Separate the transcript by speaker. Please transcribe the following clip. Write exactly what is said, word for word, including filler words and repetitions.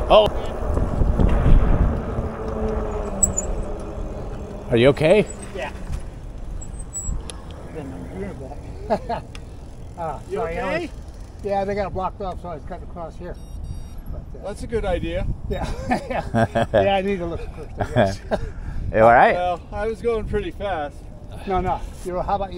Speaker 1: Oh. Are you okay?
Speaker 2: Yeah. uh,
Speaker 3: You
Speaker 2: sorry,
Speaker 3: okay?
Speaker 2: was, yeah, they got it blocked off, so I was cutting across here. But, uh,
Speaker 3: That's a good idea.
Speaker 2: yeah. Yeah, I need to look first, I guess.
Speaker 1: You all right?
Speaker 3: Well, I was going pretty fast.
Speaker 2: No, no. You know, how about you?